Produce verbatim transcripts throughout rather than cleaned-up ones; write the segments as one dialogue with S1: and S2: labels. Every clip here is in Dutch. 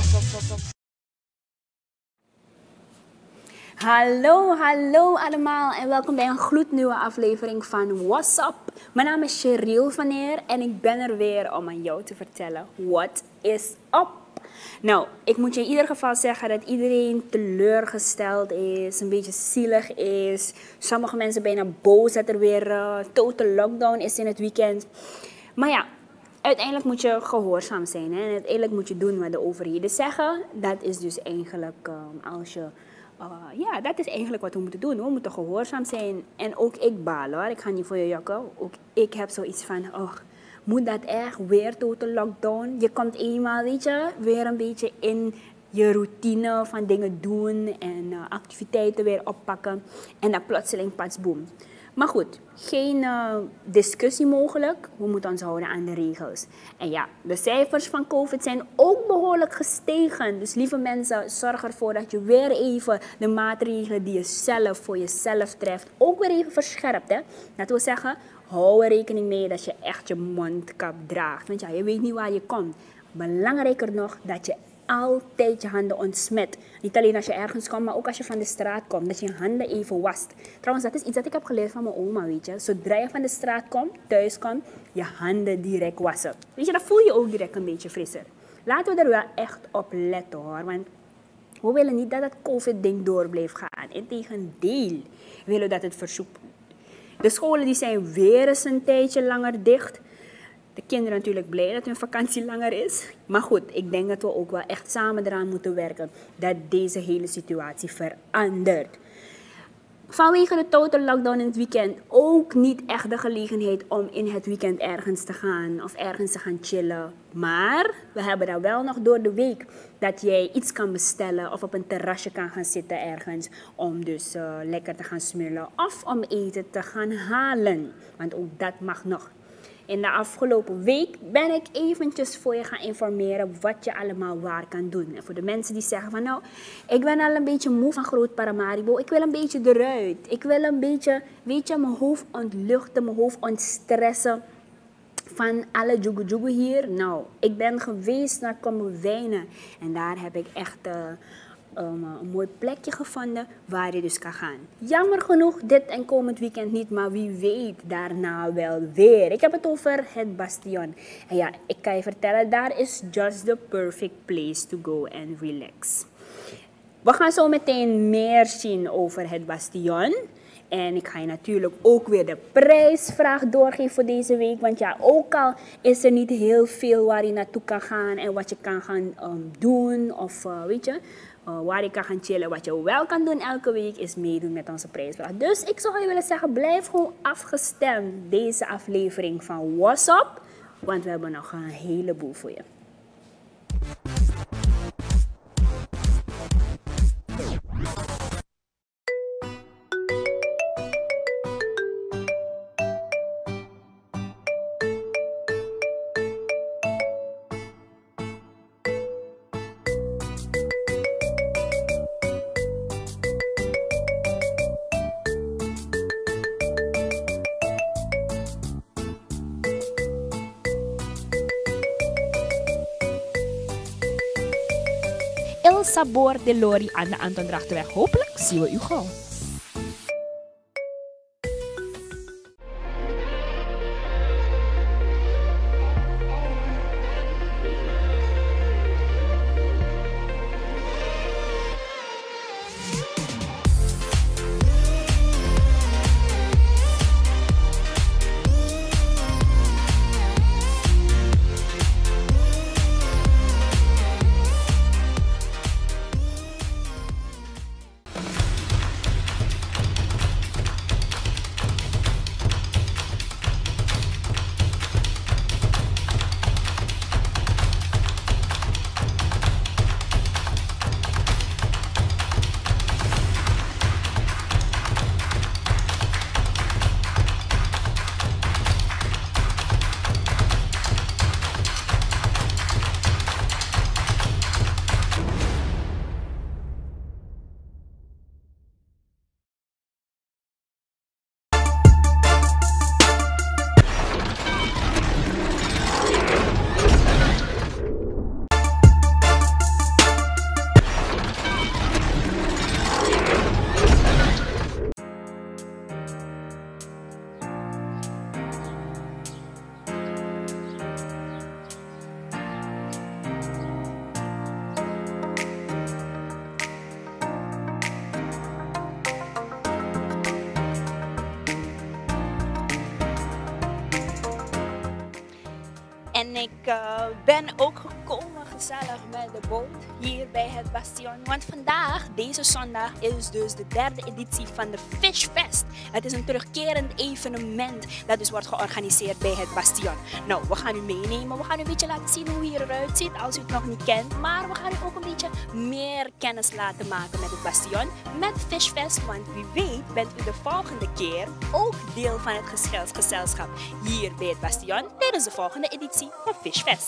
S1: Hallo, hallo allemaal en welkom bij een gloednieuwe aflevering van What's Up. Mijn naam is Cheryl van Eer en ik ben er weer om aan jou te vertellen what is up. Nou, ik moet je in ieder geval zeggen dat iedereen teleurgesteld is, een beetje zielig is. Sommige mensen bijna boos dat er weer uh, total lockdown is in het weekend. Maar ja, uiteindelijk moet je gehoorzaam zijn hè? En uiteindelijk moet je doen wat de overheden zeggen. Dat is dus eigenlijk um, als je... Uh, ja, dat is eigenlijk wat we moeten doen. We moeten gehoorzaam zijn. En ook ik baal hoor. Ik ga niet voor je jakken. Ook ik heb zoiets van, oh, moet dat echt weer total lockdown? Je komt eenmaal, weet je, weer een beetje in je routine van dingen doen en uh, activiteiten weer oppakken. En dan plotseling pas boom. Maar goed, geen uh, discussie mogelijk. We moeten ons houden aan de regels. En ja, de cijfers van COVID zijn ook behoorlijk gestegen. Dus lieve mensen, zorg ervoor dat je weer even de maatregelen die je zelf voor jezelf treft, ook weer even verscherpt. Hè? Dat wil zeggen, hou er rekening mee dat je echt je mondkap draagt. Want ja, je weet niet waar je komt. Belangrijker nog, dat je altijd je handen ontsmet. Niet alleen als je ergens komt, maar ook als je van de straat komt. Dat je je handen even wast. Trouwens, dat is iets dat ik heb geleerd van mijn oma, weet je. Zodra je van de straat komt, thuis komt, je handen direct wassen. Weet je, dan voel je ook direct een beetje frisser. Laten we er wel echt op letten hoor. Want we willen niet dat het COVID-ding door blijft gaan. Integendeel, we willen dat het versoepelt. De scholen die zijn weer eens een tijdje langer dicht. De kinderen natuurlijk blij dat hun vakantie langer is. Maar goed, ik denk dat we ook wel echt samen eraan moeten werken dat deze hele situatie verandert. Vanwege de total lockdown in het weekend ook niet echt de gelegenheid om in het weekend ergens te gaan of ergens te gaan chillen. Maar we hebben daar wel nog door de week dat jij iets kan bestellen of op een terrasje kan gaan zitten ergens om dus uh, lekker te gaan smullen of om eten te gaan halen. Want ook dat mag nog. In de afgelopen week ben ik eventjes voor je gaan informeren wat je allemaal waar kan doen. En voor de mensen die zeggen van nou, ik ben al een beetje moe van Groot Paramaribo. Ik wil een beetje eruit. Ik wil een beetje, weet je, mijn hoofd ontluchten, mijn hoofd ontstressen van alle joegoe joegoe hier. Nou, ik ben geweest naar Kommerwijnen en daar heb ik echt... Uh, Um, een mooi plekje gevonden waar je dus kan gaan. Jammer genoeg dit en komend weekend niet, maar wie weet daarna wel weer. Ik heb het over het Bastion. En ja, ik kan je vertellen, daar is just the perfect place to go and relax. We gaan zo meteen meer zien over het Bastion. En ik ga je natuurlijk ook weer de prijsvraag doorgeven voor deze week. Want ja, ook al is er niet heel veel waar je naartoe kan gaan en wat je kan gaan um, doen. Of uh, weet je, uh, waar je kan gaan chillen. Wat je wel kan doen elke week is meedoen met onze prijsvraag. Dus ik zou je willen zeggen, blijf gewoon afgestemd deze aflevering van What's Up. Want we hebben nog een heleboel voor je.
S2: El Sabor de Lori aan de Anton Drachtenweg. Hopelijk zien we u gauw.
S1: uh, ben ook gekomen gezellig met de boot hier bij het Bastion. Want vandaag, deze zondag, is dus de derde editie van de Fish Fest. Het is een terugkerend evenement dat dus wordt georganiseerd bij het Bastion. Nou, we gaan u meenemen. We gaan u een beetje laten zien hoe hier eruit ziet als u het nog niet kent. Maar we gaan u ook een beetje meer kennis laten maken met het Bastion. Met Fish Fest, want wie weet bent u de volgende keer ook deel van het gezelschap hier bij het Bastion tijdens de volgende editie van Fish Fest.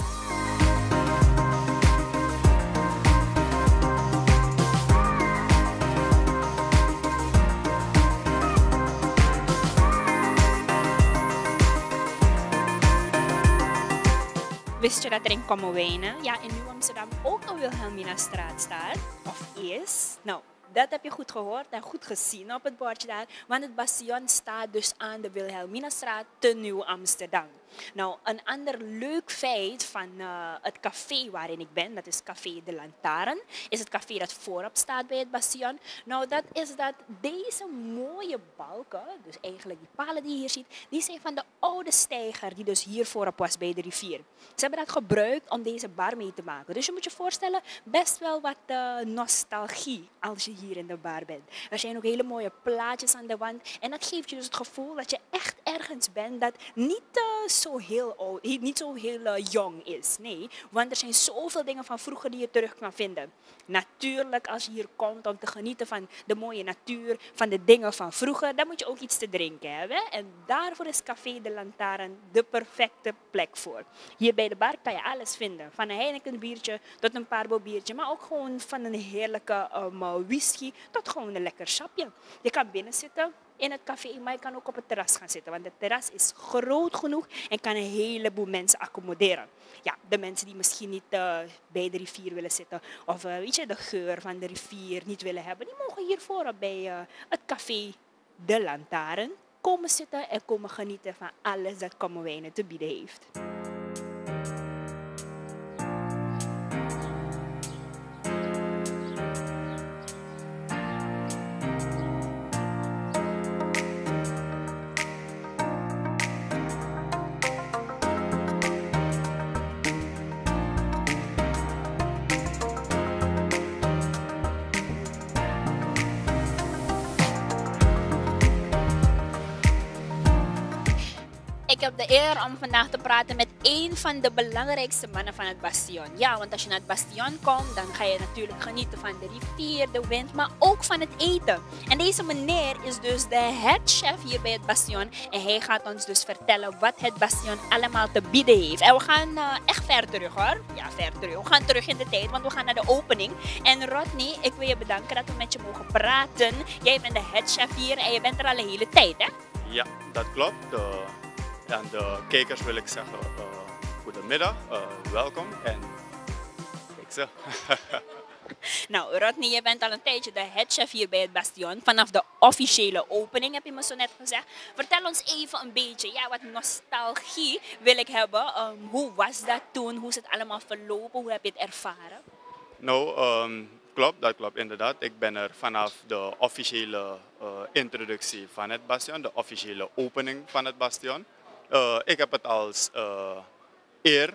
S1: Wist je dat er in Kommerwijnen, ja in Nieuw-Amsterdam, ook een Wilhelminastraat staat? Of is? Nou, dat heb je goed gehoord en goed gezien op het bordje daar. Want het Bastion staat dus aan de Wilhelminastraat te Nieuw-Amsterdam. Nou, een ander leuk feit van uh, het café waarin ik ben, dat is Café de Lantaarn, is het café dat voorop staat bij het Bastion. Nou, dat is dat deze mooie balken, dus eigenlijk die palen die je hier ziet, die zijn van de oude steiger die dus hier voorop was bij de rivier. Ze hebben dat gebruikt om deze bar mee te maken. Dus je moet je voorstellen, best wel wat uh, nostalgie als je hier in de bar bent. Er zijn ook hele mooie plaatjes aan de wand en dat geeft je dus het gevoel dat je echt ergens bent dat niet uh, zo heel oud, niet zo heel uh, jong is. Nee, want er zijn zoveel dingen van vroeger die je terug kan vinden. Natuurlijk, als je hier komt om te genieten van de mooie natuur, van de dingen van vroeger, dan moet je ook iets te drinken hebben. En daarvoor is Café de Lantaarn de perfecte plek voor. Hier bij de bar kan je alles vinden. Van een Heineken biertje tot een Parbo biertje, maar ook gewoon van een heerlijke um, whisky tot gewoon een lekker sapje. Je kan binnen zitten in het café, maar je kan ook op het terras gaan zitten. Want het terras is groot genoeg en kan een heleboel mensen accommoderen. Ja, de mensen die misschien niet uh, bij de rivier willen zitten of uh, weet je, de geur van de rivier niet willen hebben, die mogen hier voorop bij uh, het café De Lantaarn komen zitten en komen genieten van alles dat Kommerwijnen te bieden heeft. Ik heb de eer om vandaag te praten met een van de belangrijkste mannen van het Bastion. Ja, want als je naar het Bastion komt, dan ga je natuurlijk genieten van de rivier, de wind, maar ook van het eten. En deze meneer is dus de headchef hier bij het Bastion. En hij gaat ons dus vertellen wat het Bastion allemaal te bieden heeft. En we gaan uh, echt ver terug hoor. Ja, ver terug. We gaan terug in de tijd, want we gaan naar de opening. En Rodney, ik wil je bedanken dat we met je mogen praten. Jij bent de headchef hier en je bent er al een hele tijd, hè?
S3: Ja, dat klopt. Uh... Aan de kijkers wil ik zeggen, uh, goedemiddag, uh, welkom en kijk zo.
S1: Nou, Rodney, je bent al een tijdje de headchef hier bij het Bastion. Vanaf de officiële opening heb je me zo net gezegd. Vertel ons even een beetje, ja, wat nostalgie wil ik hebben. Um, hoe was dat toen? Hoe is het allemaal verlopen? Hoe heb je het ervaren?
S3: Nou, um, klopt, dat klopt inderdaad. Ik ben er vanaf de officiële uh, introductie van het Bastion, de officiële opening van het Bastion. Uh, ik heb het als uh, eer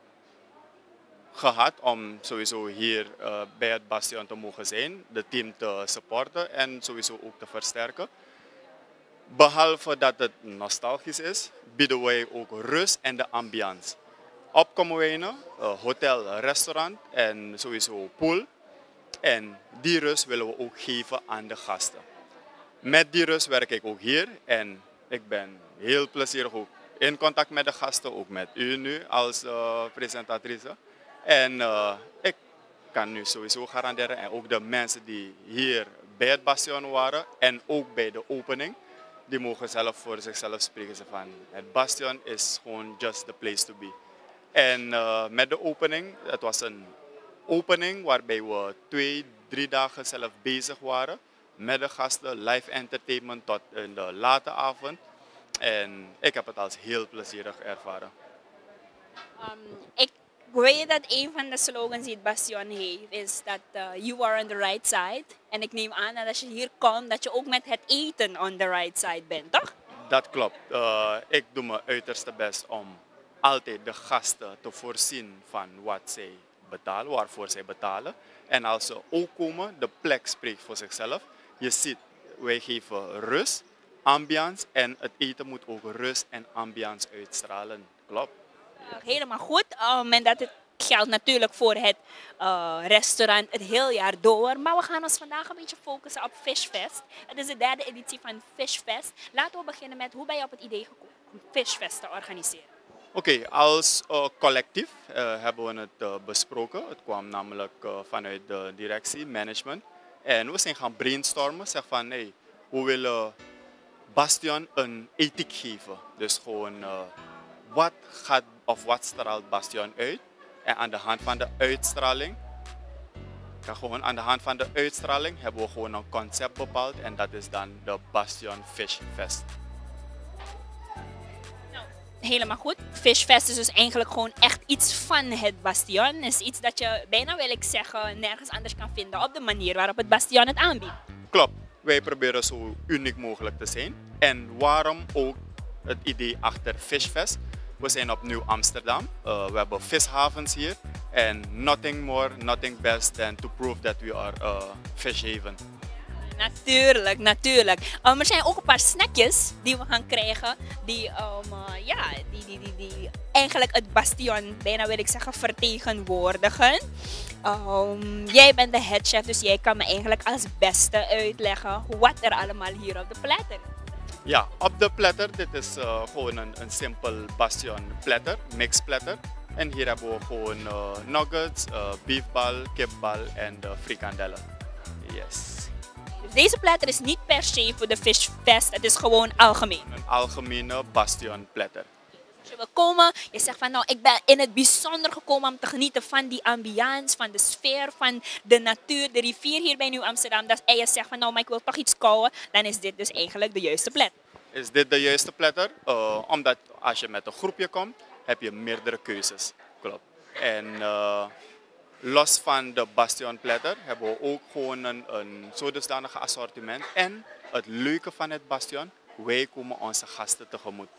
S3: gehad om sowieso hier uh, bij het Bastion te mogen zijn, het team te supporten en sowieso ook te versterken. Behalve dat het nostalgisch is, bieden wij ook rust en de ambiance. Op Kommerwijnen, uh, hotel, restaurant en sowieso pool. En die rust willen we ook geven aan de gasten. Met die rust werk ik ook hier en ik ben heel plezierig ook in contact met de gasten, ook met u nu als uh, presentatrice. En uh, ik kan nu sowieso garanderen, en ook de mensen die hier bij het Bastion waren en ook bij de opening, die mogen zelf voor zichzelf spreken. Van, het Bastion is gewoon just the place to be. En uh, met de opening, het was een opening waarbij we twee, drie dagen zelf bezig waren met de gasten, live entertainment tot in de late avond. En ik heb het als heel plezierig ervaren.
S1: Um, ik weet dat een van de slogans die het Bastion heeft is dat uh, you are on the right side. En ik neem aan dat als je hier komt, dat je ook met het eten on the right side bent, toch?
S3: Dat klopt. Uh, ik doe mijn uiterste best om altijd de gasten te voorzien van wat zij betalen, waarvoor zij betalen. En als ze ook komen, de plek spreekt voor zichzelf. Je ziet, wij geven rust, ambiance en het eten moet ook rust en ambiance uitstralen. Klopt.
S2: Uh, helemaal goed. Um, en dat het geldt natuurlijk voor het uh, restaurant het heel jaar door. Maar we gaan ons vandaag een beetje focussen op Fishfest. Het is de derde editie van Fishfest. Laten we beginnen met hoe ben je op het idee gekomen om Fishfest te organiseren?
S3: Oké, okay, als uh, collectief uh, hebben we het uh, besproken. Het kwam namelijk uh, vanuit de directie, management. En we zijn gaan brainstormen. Zeg van, nee, we willen Bastion een ethiek geven. Dus gewoon, uh, wat gaat of wat straalt Bastion uit? En aan de hand van de uitstraling, ja, gewoon aan de hand van de uitstraling hebben we gewoon een concept bepaald. En dat is dan de Bastion Fish Fest.
S2: Helemaal goed. Fishfest is dus eigenlijk gewoon echt iets van het Bastion. Is iets dat je bijna, wil ik zeggen, nergens anders kan vinden op de manier waarop het Bastion het aanbiedt.
S3: Klopt. Wij proberen zo uniek mogelijk te zijn. En waarom ook het idee achter Fishfest? We zijn op Nieuw Amsterdam. Uh, we hebben vishavens hier. En nothing more, nothing best than to prove that we are a fish haven.
S2: Natuurlijk, natuurlijk. Um, er zijn ook een paar snackjes die we gaan krijgen. Die, um, uh, ja, die, die, die, die eigenlijk het Bastion, bijna wil ik zeggen, vertegenwoordigen. Um, jij bent de headchef, dus jij kan me eigenlijk als beste uitleggen wat er allemaal hier op de platter is.
S3: Ja, op de platter, dit is uh, gewoon een, een simpel Bastion platter, mixed platter. En hier hebben we gewoon uh, nuggets, uh, beefbal, kipbal en de frikandellen. Yes.
S2: Dus deze platter is niet per se voor de Fishfest, het is gewoon algemeen.
S3: Een algemene Bastion platter.
S2: Als je wil komen, je zegt van nou, ik ben in het bijzonder gekomen om te genieten van die ambiance, van de sfeer, van de natuur, de rivier hier bij Nieuw Amsterdam. Dat, en je zegt van nou, maar ik wil toch iets kouwen, dan is dit dus eigenlijk de juiste plek.
S3: Is dit de juiste platter? Uh, omdat als je met een groepje komt, heb je meerdere keuzes. Klopt. En uh, los van de Bastion platter hebben we ook gewoon een, een zodanig assortiment. En het leuke van het Bastion, wij komen onze gasten tegemoet.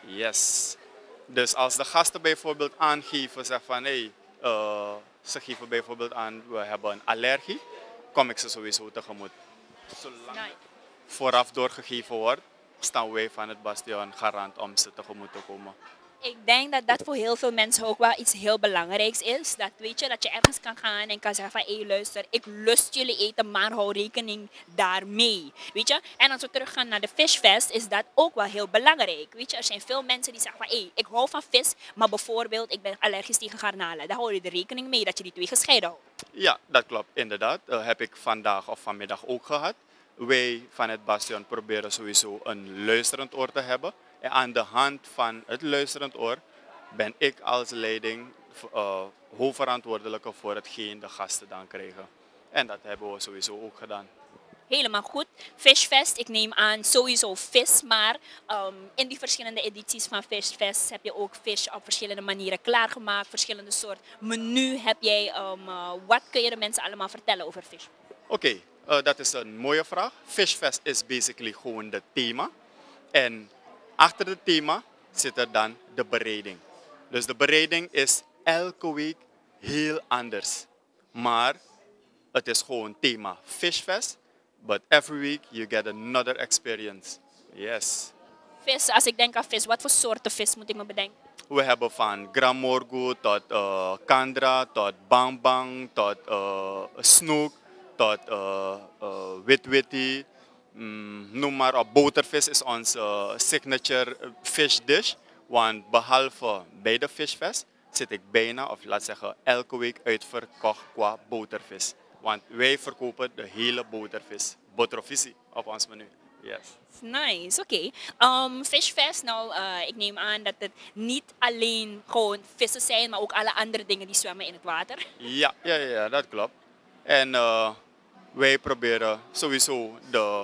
S3: Yes. Dus als de gasten bijvoorbeeld aangeven, zeg van hey, uh, ze geven bijvoorbeeld aan, we hebben een allergie, kom ik ze sowieso tegemoet. Zolang
S2: Nice.
S3: vooraf doorgegeven wordt, staan wij van het Bastion garant om ze tegemoet te komen.
S2: Ik denk dat dat voor heel veel mensen ook wel iets heel belangrijks is. Dat, weet je, dat je ergens kan gaan en kan zeggen van hé luister, ik lust jullie eten, maar hou rekening daarmee. Weet je? En als we teruggaan naar de Fishfest is dat ook wel heel belangrijk. Weet je? Er zijn veel mensen die zeggen van hé, ik hou van vis, maar bijvoorbeeld ik ben allergisch tegen garnalen. Daar hou je er rekening mee dat je die twee gescheiden houdt.
S3: Ja, dat klopt inderdaad. Dat heb ik vandaag of vanmiddag ook gehad. Wij van het Bastion proberen sowieso een luisterend oor te hebben. En aan de hand van het luisterend oor ben ik als leiding uh, hoofdverantwoordelijke voor hetgeen de gasten dan krijgen. En dat hebben we sowieso ook gedaan.
S2: Helemaal goed. Fishfest, ik neem aan sowieso vis, maar um, in die verschillende edities van Fishfest heb je ook vis op verschillende manieren klaargemaakt, verschillende soorten menu heb jij. Um, uh, wat kun je de mensen allemaal vertellen over vis?
S3: Oké, okay, uh, dat is een mooie vraag. Fishfest is basically gewoon het thema. En achter het thema zit er dan de bereiding. Dus de bereiding is elke week heel anders. Maar het is gewoon thema Fishfest. But every week you get another experience. Yes.
S2: Vis, als ik denk aan vis, wat voor soorten vis moet ik me bedenken?
S3: We hebben van gramorgo tot uh, kandra, tot bangbang, tot uh, snoek, tot uh, uh, witwitty. Mm, noem maar op, botervis is onze uh, signature fish dish. Want behalve bij de Fishfest zit ik bijna, of laat zeggen elke week uitverkocht qua botervis. Want wij verkopen de hele botervis, botervisie op ons menu. Yes.
S2: Nice, oké. Okay. Um, Fishfest, nou, uh, ik neem aan dat het niet alleen gewoon vissen zijn, maar ook alle andere dingen die zwemmen in het water.
S3: Ja, ja, ja, dat klopt. En uh, wij proberen sowieso de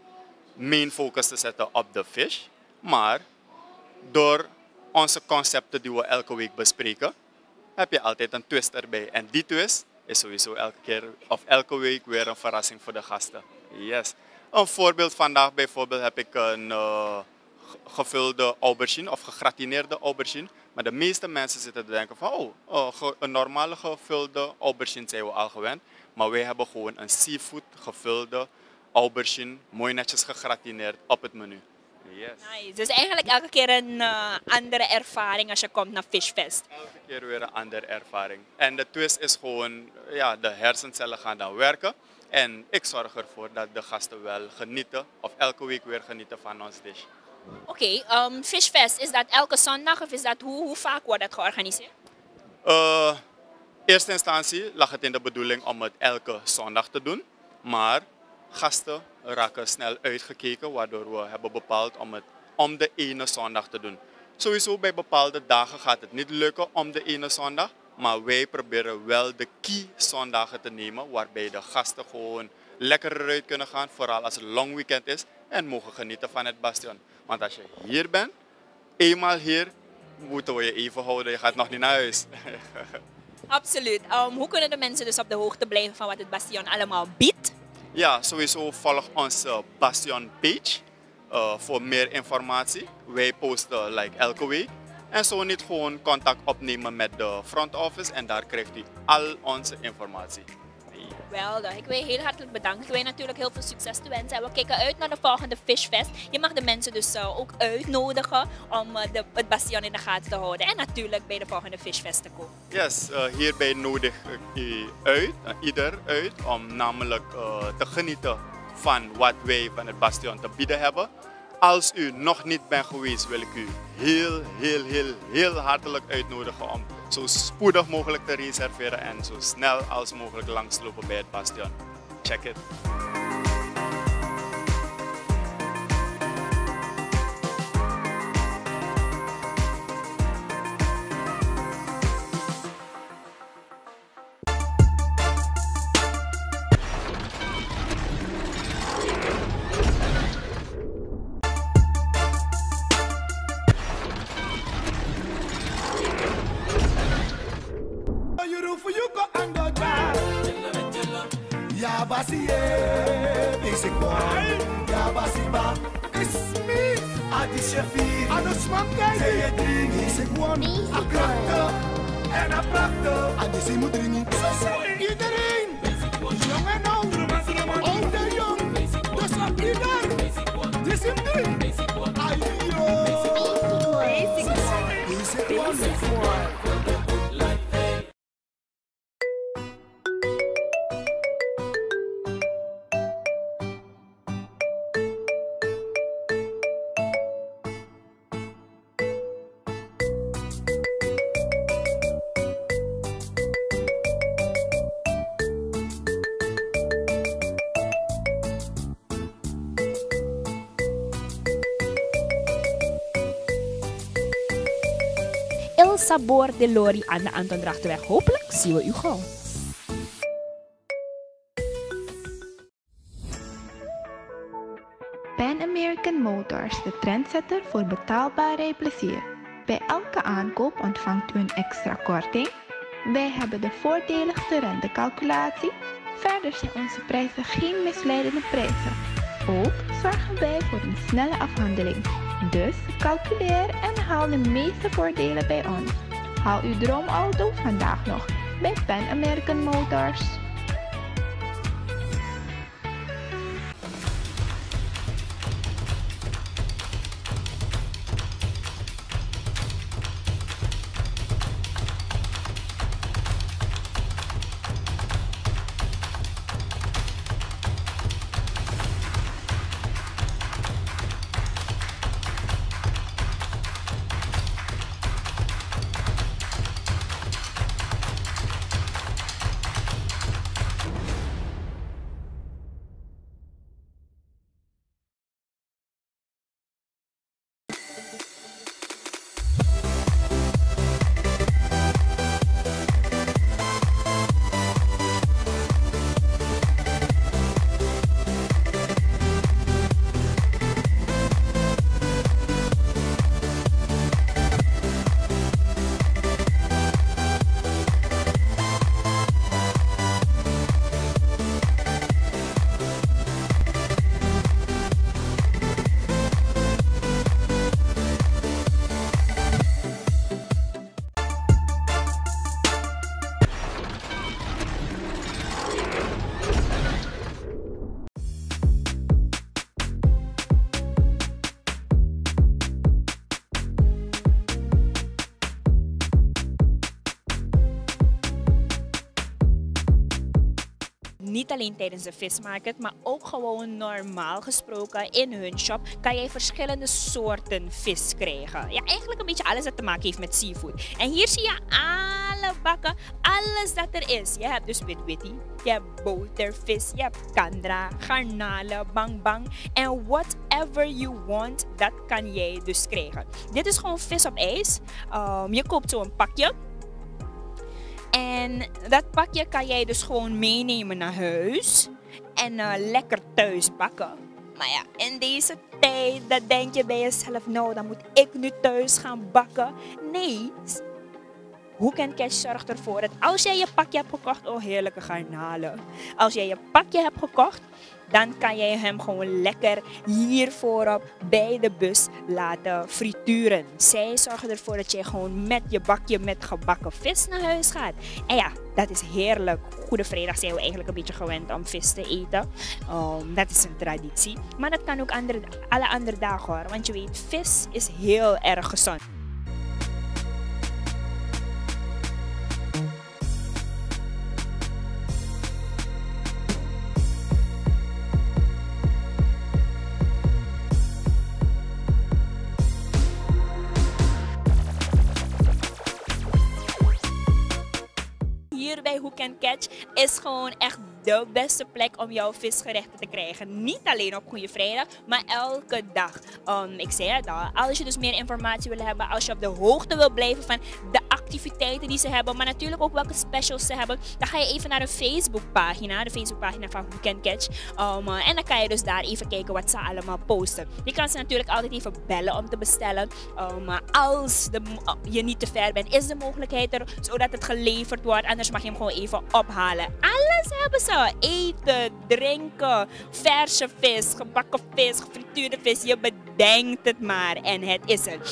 S3: main focus te zetten op de fish. Maar door onze concepten die we elke week bespreken, heb je altijd een twist erbij. En die twist is sowieso elke keer of elke week weer een verrassing voor de gasten. Yes. Een voorbeeld vandaag bijvoorbeeld heb ik een uh, gevulde aubergine of gegratineerde aubergine. Maar de meeste mensen zitten te denken van, oh, uh, ge- een normale gevulde aubergine zijn we al gewend. Maar wij hebben gewoon een seafood gevulde aubergine, mooi netjes gegratineerd op het menu. Yes.
S2: Nice. Dus eigenlijk elke keer een eh, andere ervaring als je komt naar Fishfest.
S3: Elke keer weer een andere ervaring. En de twist is gewoon, ja, de hersencellen gaan dan werken. En ik zorg ervoor dat de gasten wel genieten, of elke week weer genieten van ons dish.
S2: Oké, ehm, Fishfest, is dat elke zondag of is dat hoe, hoe vaak wordt dat georganiseerd?
S3: Uh, eerste instantie lag het in de bedoeling om het elke zondag te doen. Maar gasten raken snel uitgekeken, waardoor we hebben bepaald om het om de ene zondag te doen. Sowieso bij bepaalde dagen gaat het niet lukken om de ene zondag. Maar wij proberen wel de key zondagen te nemen, waarbij de gasten gewoon lekker eruit kunnen gaan. Vooral als het long weekend is en mogen genieten van het Bastion. Want als je hier bent, eenmaal hier, moeten we je even houden. Je gaat nog niet naar huis.
S2: Absoluut. Ehm, hoe kunnen de mensen dus op de hoogte blijven van wat het Bastion allemaal biedt?
S3: Ja, sowieso volg onze Bastion page uh, voor meer informatie. Wij posten like, elke week. En zo niet gewoon contact opnemen met de front office en daar krijgt u al onze informatie.
S2: Geweldig. Ik wil je heel hartelijk bedanken. Ik wil je natuurlijk heel veel succes te wensen. En we kijken uit naar de volgende Fishfest. Je mag de mensen dus uh, ook uitnodigen om uh, de, het Bastion in de gaten te houden. En natuurlijk bij de volgende Fishfest te komen.
S3: Yes, uh, hierbij nodig ik u uit, uh, ieder uit, om namelijk uh, te genieten van wat wij van het Bastion te bieden hebben. Als u nog niet bent geweest, wil ik u heel, heel, heel, heel hartelijk uitnodigen om zo spoedig mogelijk te reserveren en zo snel als mogelijk langslopen bij het Bastion. Check it.
S4: Ya basi ye, basic boy. Ya basi ba, it's me. Adi Shafi, Ado Swam guy. Say it dringi, basic one. A krakte en a prakte. Adi si moet dringi. Iedereen, jong en oud, oud en jong. Dus op ieder, dis hem drie. Ayo, basic one, basic one, basic one.
S2: El Sabor de Lori aan de Anton Drachtenweg. Hopelijk zien we u gauw.
S5: Pan American Motors, de trendsetter voor betaalbaar rijplezier. Bij elke aankoop ontvangt u een extra korting. Wij hebben de voordeligste rentecalculatie. Verder zijn onze prijzen geen misleidende prijzen. Ook zorgen wij voor een snelle afhandeling. Dus calculeer en haal de meeste voordelen bij ons. Haal uw droomauto vandaag nog bij Pan American Motors.
S2: Niet alleen tijdens de vismarkt, maar ook gewoon normaal gesproken in hun shop kan jij verschillende soorten vis krijgen. Ja, eigenlijk een beetje alles dat te maken heeft met seafood. En hier zie je alle bakken, alles dat er is. Je hebt dus witwitty, je hebt botervis, je hebt kandra, garnalen, bang bang. En whatever you want, dat kan jij dus krijgen. Dit is gewoon vis op ijs. Um, je koopt zo'n pakje. En dat pakje kan jij dus gewoon meenemen naar huis. En uh, lekker thuis bakken. Maar ja, in deze tijd, dan denk je bij jezelf, nou, dan moet ik nu thuis gaan bakken. Nee, Who Can Catch zorgt ervoor dat als jij je pakje hebt gekocht, oh heerlijke garnalen. Als jij je pakje hebt gekocht, dan kan jij hem gewoon lekker hier voorop bij de bus laten frituren. Zij zorgen ervoor dat je gewoon met je bakje met gebakken vis naar huis gaat. En ja, dat is heerlijk. Goede Vrijdag zijn we eigenlijk een beetje gewend om vis te eten. Um, dat is een traditie. Maar dat kan ook andere, alle andere dagen hoor. Want je weet, vis is heel erg gezond. Hier bij Who Can Catch is gewoon echt de beste plek om jouw visgerechten te krijgen. Niet alleen op Goede Vrijdag, maar elke dag. Um, ik zei het al, als je dus meer informatie wil hebben, als je op de hoogte wil blijven van de activiteiten die ze hebben, maar natuurlijk ook welke specials ze hebben, dan ga je even naar de Facebookpagina, de Facebookpagina van Who Can Catch. Um, uh, en dan kan je dus daar even kijken wat ze allemaal posten. Je kan ze natuurlijk altijd even bellen om te bestellen. Um, uh, als de, uh, je niet te ver bent, is de mogelijkheid er, zodat het geleverd wordt. Anders mag je hem gewoon even ophalen. Alles hebben ze. Eten, drinken, verse vis, gebakken vis, gefrituurde vis. Je bedenkt het maar en het is er.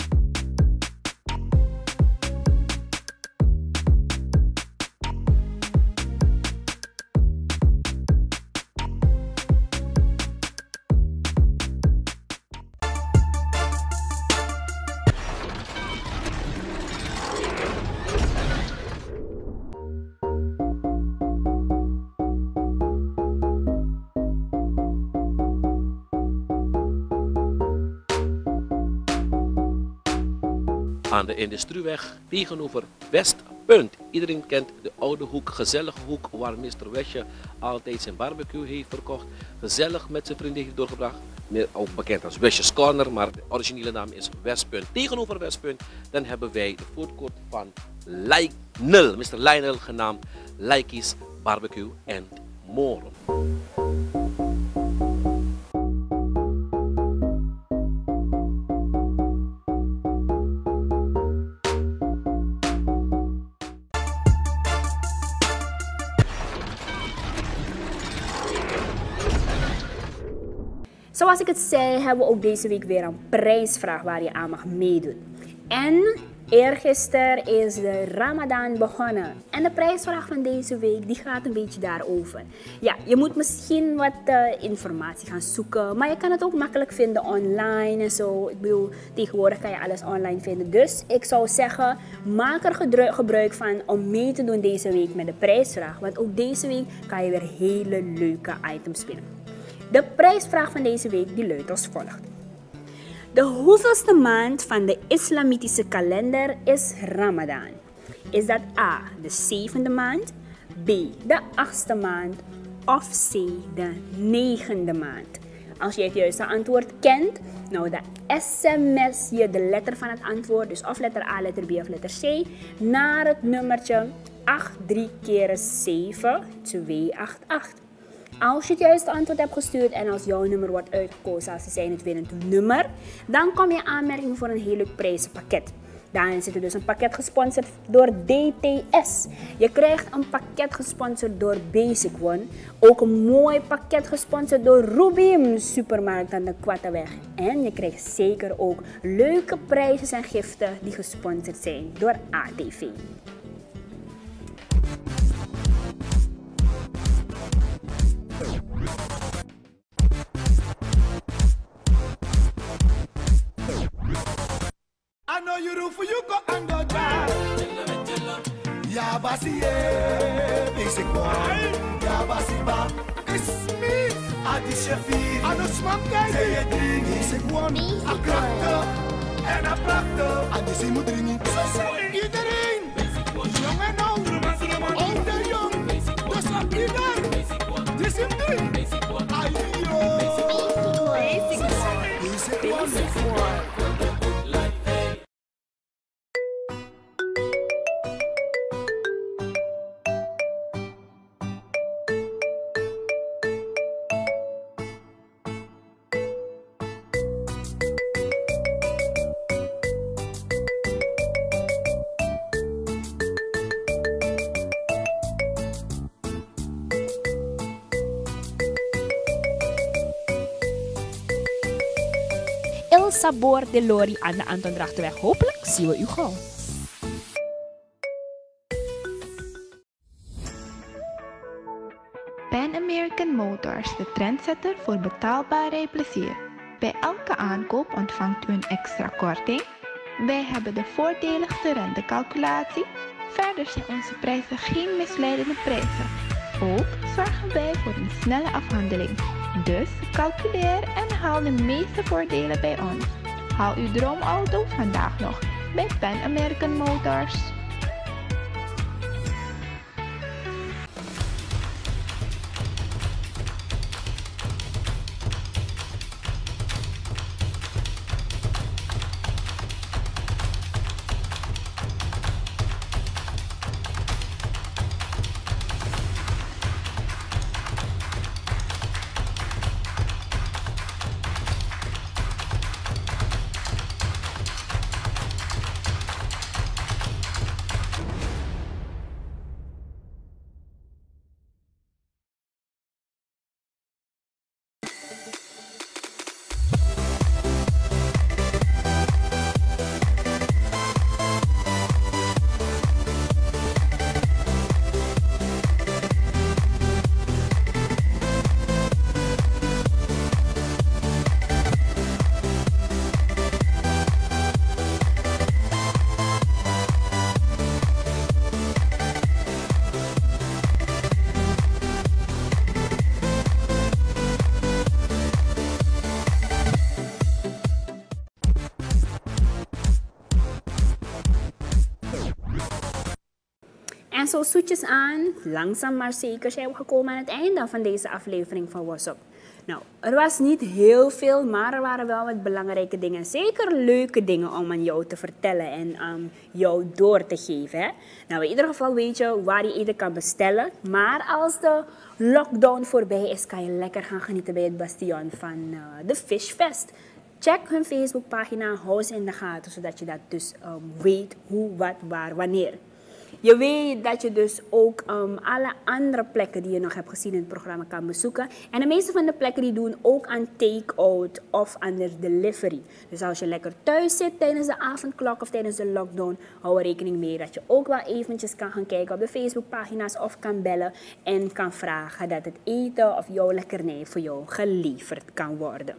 S6: Aan de Industrieweg tegenover Westpunt. Iedereen kent de oude hoek, gezellige hoek waar mister Westje altijd zijn barbecue heeft verkocht. Gezellig met zijn vrienden heeft doorgebracht. Meer ook bekend als Westjes Corner, maar de originele naam is Westpunt. Tegenover Westpunt dan hebben wij de foodcourt van Lionel, mister Lionel genaamd Likey's Barbecue and More.
S1: Zoals ik het zei, hebben we ook deze week weer een prijsvraag waar je aan mag meedoen. En eergisteren is de Ramadan begonnen. En de prijsvraag van deze week die gaat een beetje daarover. Ja, je moet misschien wat uh, informatie gaan zoeken, maar je kan het ook makkelijk vinden online en zo. Ik bedoel, tegenwoordig kan je alles online vinden. Dus ik zou zeggen, maak er gebruik van om mee te doen deze week met de prijsvraag. Want ook deze week kan je weer hele leuke items winnen. De prijsvraag van deze week die luidt als volgt. De hoeveelste maand van de islamitische kalender is Ramadan? Is dat A, de zevende maand, B, de achtste maand of C, de negende maand? Als je het juiste antwoord kent, nou dan sms je de letter van het antwoord, dus of letter A, letter B of letter C, naar het nummertje acht drie keer zeven twee acht acht. Als je het juiste antwoord hebt gestuurd en als jouw nummer wordt uitgekozen als zijn het winnend nummer, dan kom je aanmerking voor een heel leuk prijzenpakket. Daarin zit er dus een pakket gesponsord door D T S. Je krijgt een pakket gesponsord door Basic One. Ook een mooi pakket gesponsord door Rubim Supermarkt aan de Kwattaweg. En je krijgt zeker ook leuke prijzen en giften die gesponsord zijn door A T V.
S4: I know you do for you go and go down. Ya basiye, basic one. Ya basiye. chefie, aan de smak kijken. Zij je drinken, is ik won. A krachten en a prachten. En die zien moet drinken. Iedereen, jong en oud, oud en jong. Dus op ieder, die zien drie. Ayo. Basic one. Basic one.
S2: El Sabor de Lori aan de Anton Drachtenweg. Hopelijk zien we u gauw.
S5: Pan American Motors, de trendsetter voor betaalbaar rijplezier. Bij elke aankoop ontvangt u een extra korting. Wij hebben de voordeligste rentecalculatie. Verder zijn onze prijzen geen misleidende prijzen. Ook zorgen wij voor een snelle afhandeling. Dus calculeer en haal de meeste voordelen bij ons. Haal uw droomauto vandaag nog bij Pan American Motors.
S1: En zo zoetjes aan, langzaam maar zeker zijn we gekomen aan het einde van deze aflevering van WhatsApp. Nou, er was niet heel veel, maar er waren wel wat belangrijke dingen. Zeker leuke dingen om aan jou te vertellen en aan jou door te geven. Hè? Nou, in ieder geval weet je waar je eten kan bestellen. Maar als de lockdown voorbij is, kan je lekker gaan genieten bij het bastion van uh, de Fishfest. Check hun Facebookpagina, hou ze in de gaten, zodat je dat dus um, weet hoe, wat, waar, wanneer. Je weet dat je dus ook um, alle andere plekken die je nog hebt gezien in het programma kan bezoeken. En de meeste van de plekken die doen ook aan take-out of aan de delivery. Dus als je lekker thuis zit tijdens de avondklok of tijdens de lockdown, hou er rekening mee dat je ook wel eventjes kan gaan kijken op de Facebookpagina's of kan bellen en kan vragen dat het eten of jouw lekkernij voor jou geleverd kan worden.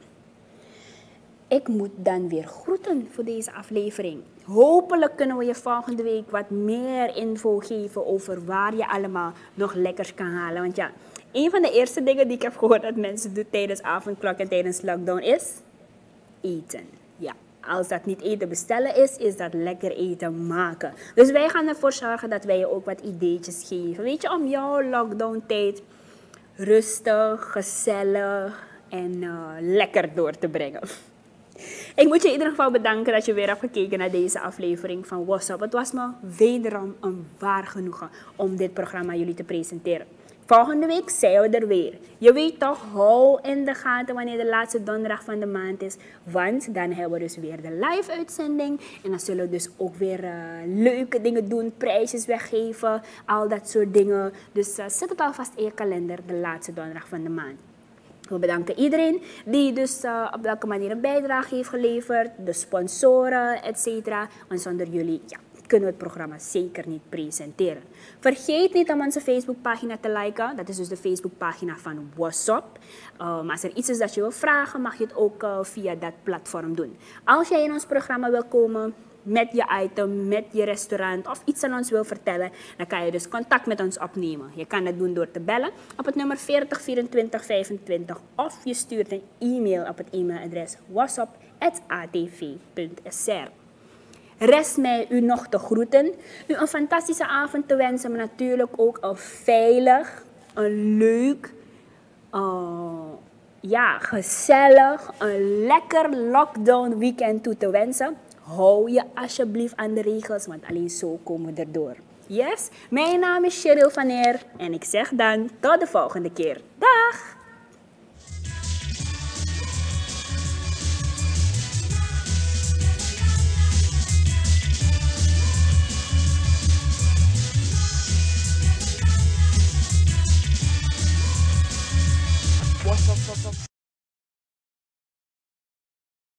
S1: Ik moet dan weer groeten voor deze aflevering. Hopelijk kunnen we je volgende week wat meer info geven over waar je allemaal nog lekkers kan halen. Want ja, een van de eerste dingen die ik heb gehoord dat mensen doen tijdens avondklok en tijdens lockdown is eten. Ja, als dat niet eten bestellen is, is dat lekker eten maken. Dus wij gaan ervoor zorgen dat wij je ook wat ideetjes geven. Weet je, om jouw lockdown tijd rustig, gezellig en uh, lekker door te brengen. Ik moet je in ieder geval bedanken dat je weer hebt gekeken naar deze aflevering van WhatsApp. Het was me wederom een waar genoegen om dit programma jullie te presenteren. Volgende week zijn we er weer. Je weet toch, hou in de gaten wanneer de laatste donderdag van de maand is. Want dan hebben we dus weer de live uitzending. En dan zullen we dus ook weer uh, leuke dingen doen. Prijsjes weggeven, al dat soort dingen. Dus uh, zet het alvast in je kalender, de laatste donderdag van de maand. We bedanken iedereen die dus uh, op welke manier een bijdrage heeft geleverd. De sponsoren, et cetera. Want zonder jullie ja, kunnen we het programma zeker niet presenteren. Vergeet niet om onze Facebookpagina te liken. Dat is dus de Facebookpagina van WhatsApp. Um, als er iets is dat je wil vragen, mag je het ook uh, via dat platform doen. Als jij in ons programma wil komen, met je item, met je restaurant of iets aan ons wil vertellen, dan kan je dus contact met ons opnemen. Je kan dat doen door te bellen op het nummer veertig vierentwintig vijfentwintig of je stuurt een e-mail op het e-mailadres whatsapp at a t v punt s r. Rest mij u nog te groeten, u een fantastische avond te wensen, maar natuurlijk ook een veilig, een leuk, uh, ja, gezellig, een lekker lockdown weekend toe te wensen. Hou je alsjeblieft aan de regels, want alleen zo komen we erdoor. Yes? Mijn naam is Cheryl van Eer en ik zeg dan tot de volgende keer. Dag!